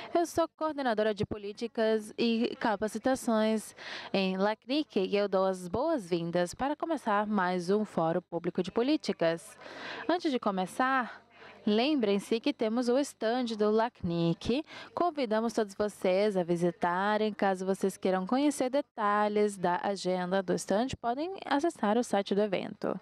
Eu sou coordenadora de políticas e capacitações em LACNIC e eu dou as boas-vindas para começar mais um Fórum Público de Políticas. Antes de começar, lembrem-se que temos o estande do LACNIC. Convidamos todos vocês a visitarem. Caso vocês queiram conhecer detalhes da agenda do estande, podem acessar o site do evento.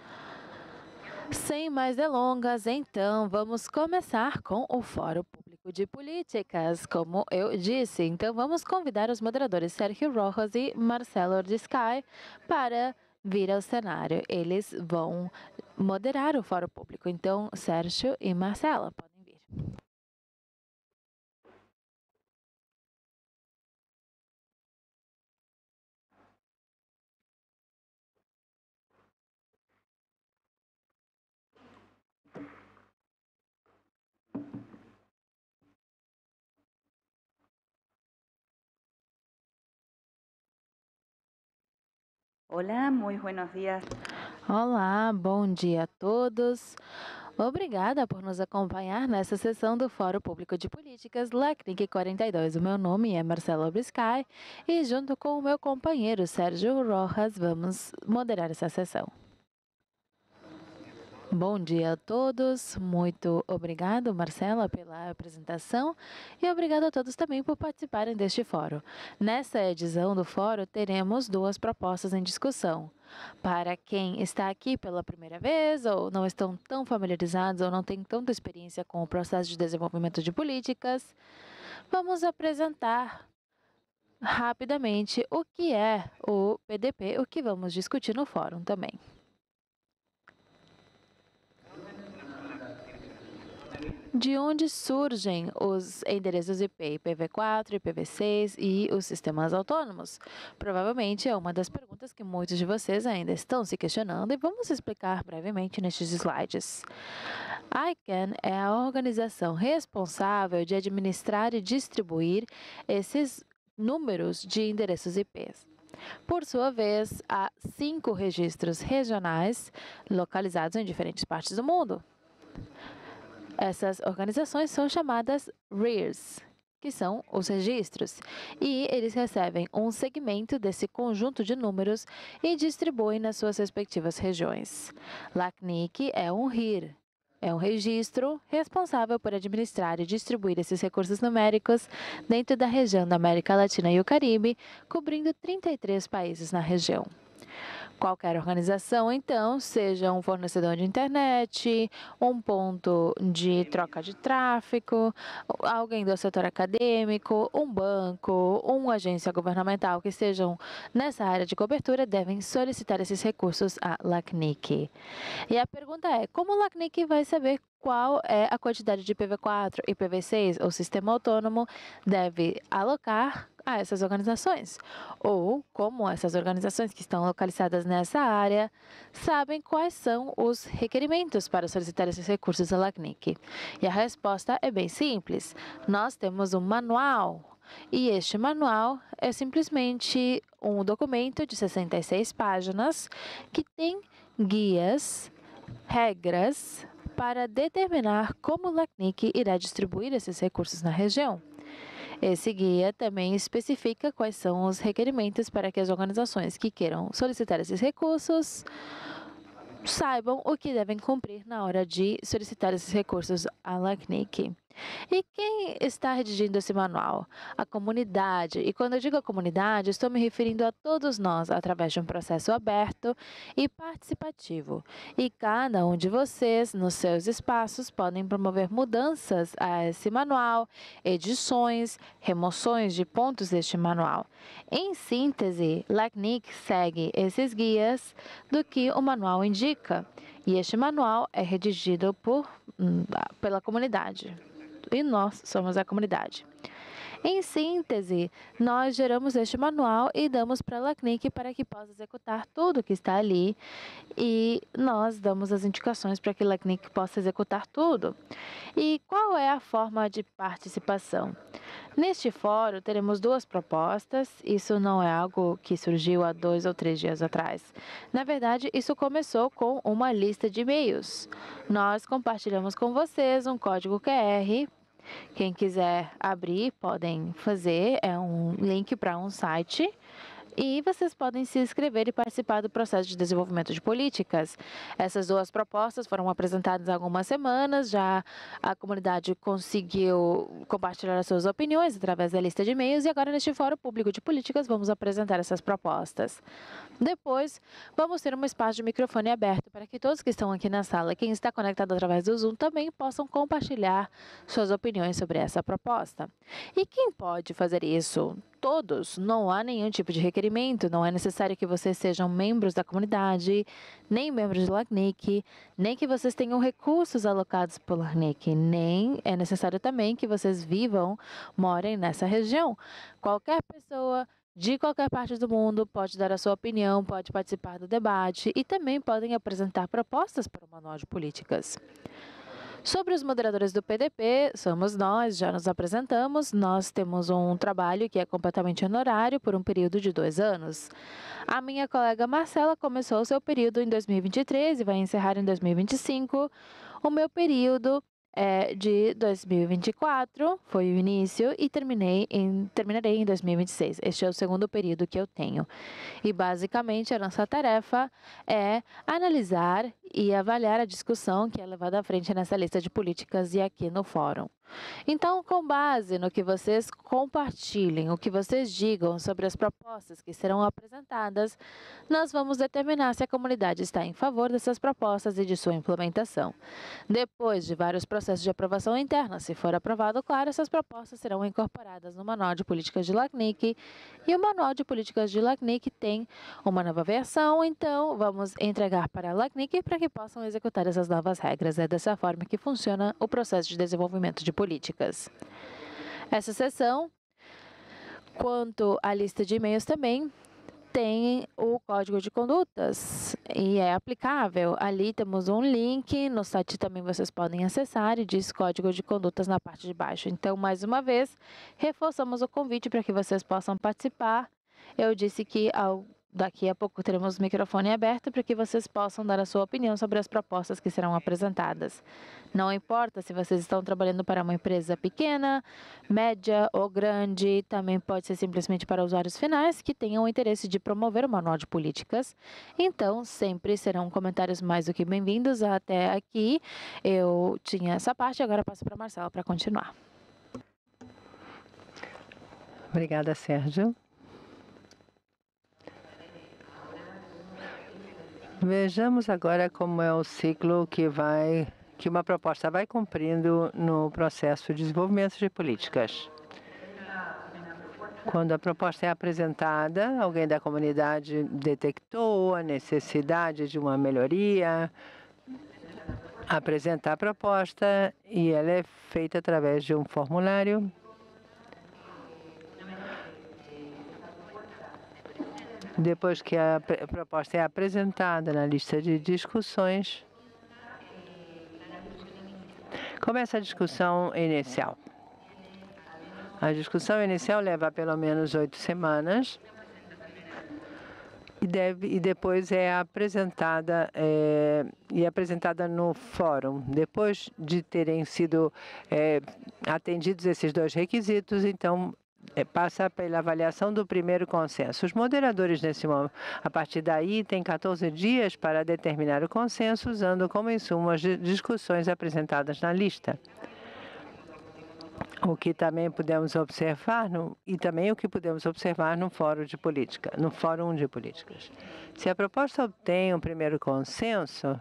Sem mais delongas, então, vamos começar com o Fórum Público de Políticas, como eu disse. Então, vamos convidar os moderadores Sérgio Rojas e Marcelo Ordiscay para vir ao cenário. Eles vão moderar o Fórum Público. Então, Sérgio e Marcela, podem vir. Hola, muy buenos días. Olá, bom dia a todos. Obrigada por nos acompanhar nessa sessão do Fórum Público de Políticas LACNIC 42. O meu nome é Marcelo Briscay e junto com o meu companheiro Sérgio Rojas vamos moderar essa sessão. Bom dia a todos, muito obrigado, Marcela, pela apresentação e obrigado a todos também por participarem deste fórum. Nessa edição do fórum, teremos duas propostas em discussão. Para quem está aqui pela primeira vez ou não estão tão familiarizados ou não têm tanta experiência com o processo de desenvolvimento de políticas, vamos apresentar rapidamente o que é o PDP, o que vamos discutir no fórum também. De onde surgem os endereços IP IPv4, IPv6 e os sistemas autônomos? Provavelmente é uma das perguntas que muitos de vocês ainda estão se questionando e vamos explicar brevemente nestes slides. A ICANN é a organização responsável de administrar e distribuir esses números de endereços IPs. Por sua vez, há 5 registros regionais localizados em diferentes partes do mundo. Essas organizações são chamadas RIRs, que são os registros, e eles recebem um segmento desse conjunto de números e distribuem nas suas respectivas regiões. LACNIC é um RIR, é um registro responsável por administrar e distribuir esses recursos numéricos dentro da região da América Latina e o Caribe, cobrindo 33 países na região. Qualquer organização, então, seja um fornecedor de internet, um ponto de troca de tráfego, alguém do setor acadêmico, um banco, uma agência governamental que estejam nessa área de cobertura, devem solicitar esses recursos à LACNIC. E a pergunta é, como a LACNIC vai saber qual é a quantidade de IPv4 e IPv6 ou sistema autônomo deve alocar a essas organizações? Ou como essas organizações que estão localizadas nessa área sabem quais são os requerimentos para solicitar esses recursos à LACNIC? E a resposta é bem simples. Nós temos um manual e este manual é simplesmente um documento de 66 páginas que tem guias, regras para determinar como o LACNIC irá distribuir esses recursos na região. Esse guia também especifica quais são os requerimentos para que as organizações que queiram solicitar esses recursos saibam o que devem cumprir na hora de solicitar esses recursos à LACNIC. E quem está redigindo esse manual? A comunidade. E quando eu digo a comunidade, estou me referindo a todos nós através de um processo aberto e participativo. E cada um de vocês, nos seus espaços, podem promover mudanças a esse manual, edições, remoções de pontos deste manual. Em síntese, LACNIC segue esses guias do que o manual indica. E este manual é redigido pela comunidade. E nós somos a comunidade. Em síntese, nós geramos este manual e damos para a LACNIC para que possa executar tudo que está ali e nós damos as indicações para que a LACNIC possa executar tudo. E qual é a forma de participação? Neste fórum, teremos duas propostas. Isso não é algo que surgiu há 2 ou 3 dias atrás. Na verdade, isso começou com uma lista de e-mails. Nós compartilhamos com vocês um código QR Quem quiser abrir, podem fazer. É um link para um site. E vocês podem se inscrever e participar do processo de desenvolvimento de políticas. Essas duas propostas foram apresentadas há algumas semanas, já a comunidade conseguiu compartilhar as suas opiniões através da lista de e-mails e agora neste Fórum Público de Políticas vamos apresentar essas propostas. Depois, vamos ter um espaço de microfone aberto para que todos que estão aqui na sala, quem está conectado através do Zoom, também possam compartilhar suas opiniões sobre essa proposta. E quem pode fazer isso? Todos. Não há nenhum tipo de requerimento, não é necessário que vocês sejam membros da comunidade, nem membros do LACNIC, nem que vocês tenham recursos alocados pelo LACNIC, nem é necessário também que vocês morem nessa região. Qualquer pessoa de qualquer parte do mundo pode dar a sua opinião, pode participar do debate e também podem apresentar propostas para o Manual de Políticas. Sobre os moderadores do PDP, somos nós, já nos apresentamos. Nós temos um trabalho que é completamente honorário por um período de 2 anos. A minha colega Marcela começou o seu período em 2023 e vai encerrar em 2025. O meu período é de 2024, foi o início, e terminarei em 2026. Este é o segundo período que eu tenho. E, basicamente, a nossa tarefa é analisar e avaliar a discussão que é levada à frente nessa lista de políticas e aqui no fórum. Então, com base no que vocês compartilhem, o que vocês digam sobre as propostas que serão apresentadas, nós vamos determinar se a comunidade está em favor dessas propostas e de sua implementação. Depois de vários processos de aprovação interna, se for aprovado, claro, essas propostas serão incorporadas no Manual de Políticas de LACNIC, e o Manual de Políticas de LACNIC tem uma nova versão, então vamos entregar para a LACNIC para que possam executar essas novas regras. É dessa forma que funciona o processo de desenvolvimento de políticas. Essa sessão, quanto à lista de e-mails também, tem o código de condutas e é aplicável. Ali temos um link, no site também vocês podem acessar e diz código de condutas na parte de baixo. Então, mais uma vez, reforçamos o convite para que vocês possam participar. Eu disse que daqui a pouco teremos o microfone aberto para que vocês possam dar a sua opinião sobre as propostas que serão apresentadas. Não importa se vocês estão trabalhando para uma empresa pequena, média ou grande, também pode ser simplesmente para usuários finais que tenham o interesse de promover o Manual de Políticas. Então, sempre serão comentários mais do que bem-vindos. Até aqui eu tinha essa parte, agora passo para a Marcela para continuar. Obrigada, Sérgio. Vejamos agora como é o ciclo que uma proposta vai cumprindo no processo de desenvolvimento de políticas. Quando a proposta é apresentada, alguém da comunidade detectou a necessidade de uma melhoria, apresenta a proposta e ela é feita através de um formulário. Depois que a proposta é apresentada na lista de discussões, começa a discussão inicial. A discussão inicial leva pelo menos 8 semanas e depois é apresentada no fórum. Depois de terem sido atendidos esses 2 requisitos, então passa pela avaliação do primeiro consenso. Os moderadores, a partir daí, têm 14 dias para determinar o consenso, usando como insumo as discussões apresentadas na lista. O que também podemos observar, o que podemos observar no Fórum de Políticas. Se a proposta obtém um primeiro consenso,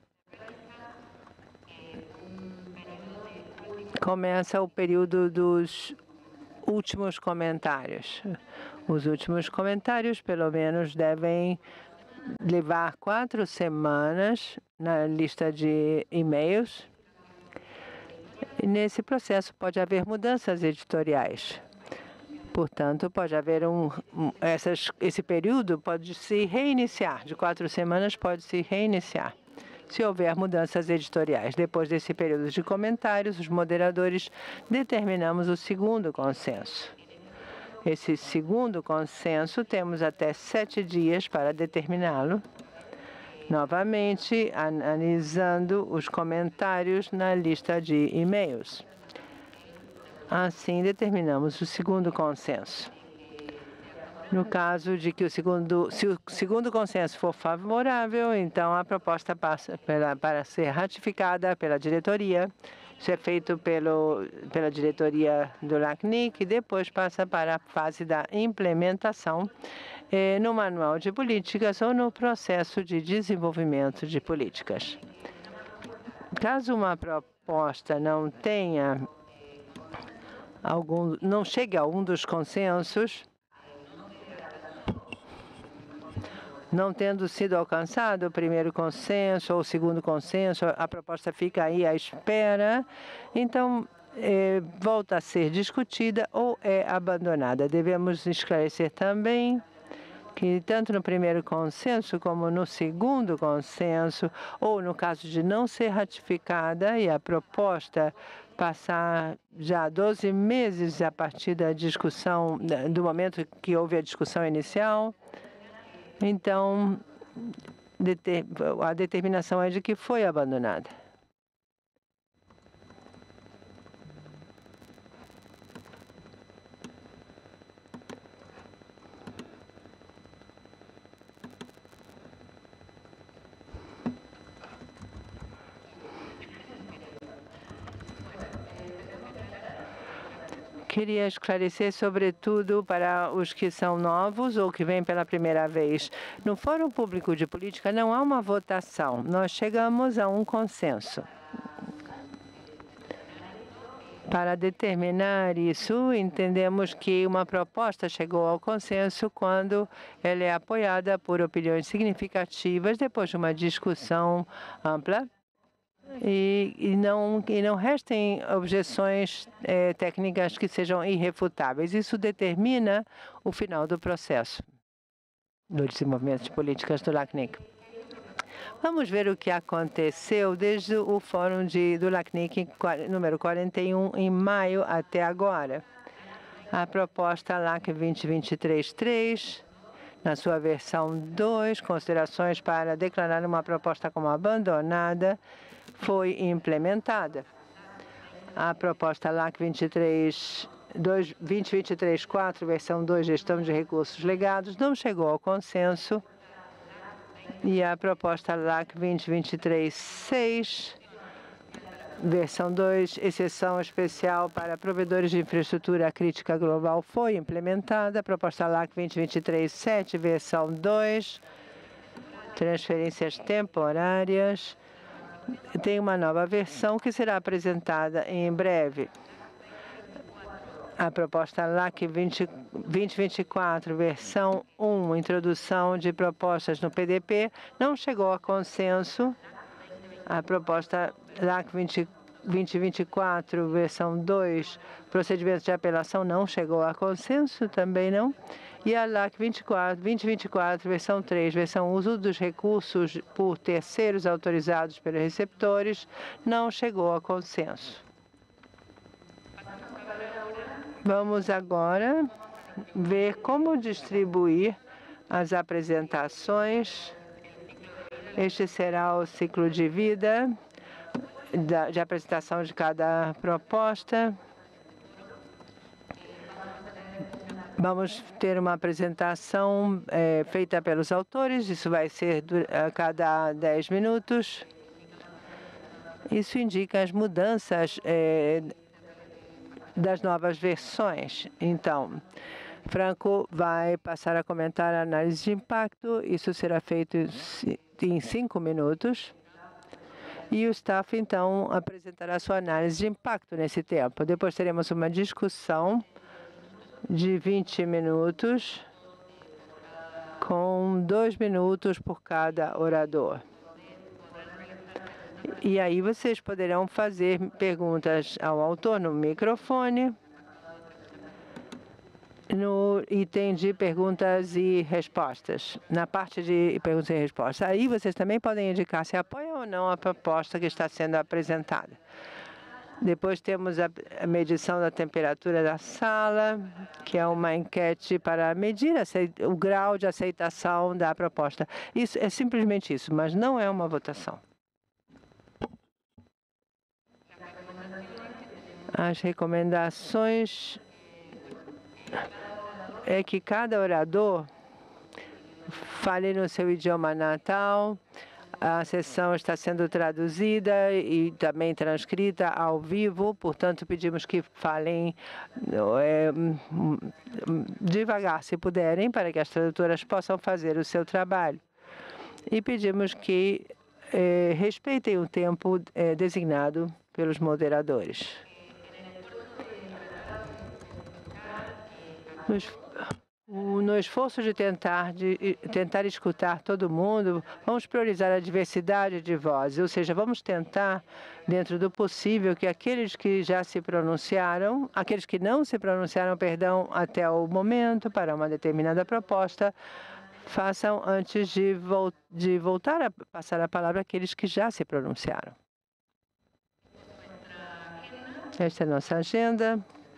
começa o período dos últimos comentários. Os últimos comentários, pelo menos, devem levar 4 semanas na lista de e-mails. E nesse processo pode haver mudanças editoriais. Portanto, pode haver esse período pode se reiniciar. De 4 semanas pode se reiniciar, se houver mudanças editoriais. Depois desse período de comentários, os moderadores determinamos o segundo consenso. Esse segundo consenso, temos até 7 dias para determiná-lo. Novamente, analisando os comentários na lista de e-mails. Assim, determinamos o segundo consenso. No caso de que se o segundo consenso for favorável, então a proposta passa para ser ratificada pela diretoria. Isso é feito pela diretoria do LACNIC e depois passa para a fase da implementação no manual de políticas ou no processo de desenvolvimento de políticas. Caso uma proposta não chegue a um dos consensos, não tendo sido alcançado o primeiro consenso ou o segundo consenso, a proposta fica aí à espera, então volta a ser discutida ou é abandonada. Devemos esclarecer também que tanto no primeiro consenso como no segundo consenso, ou no caso de não ser ratificada e a proposta passar já 12 meses a partir da discussão, do momento que houve a discussão inicial, então a determinação é de que foi abandonada. Queria esclarecer, sobretudo, para os que são novos ou que vêm pela primeira vez. No Fórum Público de Política não há uma votação. Nós chegamos a um consenso. Para determinar isso, entendemos que uma proposta chegou ao consenso quando ela é apoiada por opiniões significativas depois de uma discussão ampla. E não restem objeções técnicas que sejam irrefutáveis. Isso determina o final do processo do desenvolvimento de políticas do LACNIC. Vamos ver o que aconteceu desde o fórum do LACNIC número 41 em maio até agora. A proposta LAC 2023-3, na sua versão 2, considerações para declarar uma proposta como abandonada, foi implementada. A proposta LAC 2023-4, versão 2, gestão de recursos legados, não chegou ao consenso. E a proposta LAC 2023-6, versão 2, exceção especial para provedores de infraestrutura crítica global, foi implementada. A proposta LAC 2023-7, versão 2, transferências temporárias, tem uma nova versão que será apresentada em breve. A proposta LAC 2024, versão 1, introdução de propostas no PDP, não chegou a consenso. A proposta LAC 2024, versão 2, procedimento de apelação, não chegou a consenso, também não. E a LAC 2024, versão 3, versão uso dos recursos por terceiros autorizados pelos receptores, não chegou a consenso. Vamos agora ver como distribuir as apresentações. Este será o ciclo de vida de apresentação de cada proposta. Vamos ter uma apresentação feita pelos autores. Isso vai ser a cada 10 minutos. Isso indica as mudanças das novas versões. Então, Franco vai passar a comentar a análise de impacto. Isso será feito em 5 minutos. E o staff, então, apresentará sua análise de impacto nesse tempo. Depois teremos uma discussão de 20 minutos, com 2 minutos por cada orador. E aí vocês poderão fazer perguntas ao autor no microfone, no item de perguntas e respostas, na parte de perguntas e respostas. Aí vocês também podem indicar se apoiam ou não a proposta que está sendo apresentada. Depois temos a medição da temperatura da sala, que é uma enquete para medir o grau de aceitação da proposta. Isso é simplesmente isso, mas não é uma votação. As recomendações é que cada orador fale no seu idioma natal. A sessão está sendo traduzida e também transcrita ao vivo, portanto, pedimos que falem devagar, se puderem, para que as tradutoras possam fazer o seu trabalho. E pedimos que respeitem o tempo designado pelos moderadores. No esforço de tentar escutar todo mundo, vamos priorizar a diversidade de vozes, ou seja, vamos tentar, dentro do possível, que aqueles que já se pronunciaram, aqueles que não se pronunciaram, perdão, até o momento para uma determinada proposta, façam antes de voltar a passar a palavra àqueles que já se pronunciaram. Esta é a nossa agenda.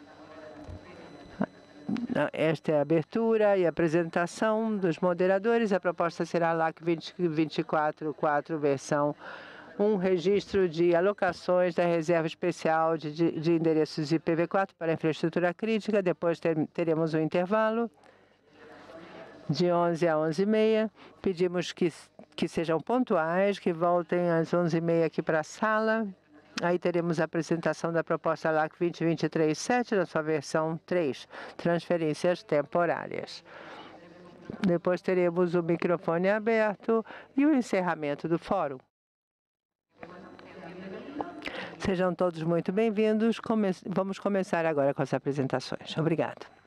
Esta é a abertura e apresentação dos moderadores. A proposta será a LAC 2024-4, versão 1, registro de alocações da reserva especial de endereços IPv4 para infraestrutura crítica. Depois teremos um intervalo de 11 a 11h30. Pedimos que sejam pontuais, que voltem às 11h30 aqui para a sala. Aí teremos a apresentação da proposta LAC 2023-7, na sua versão 3, transferências temporárias. Depois teremos o microfone aberto e o encerramento do fórum. Sejam todos muito bem-vindos. Vamos começar agora com as apresentações. Obrigada.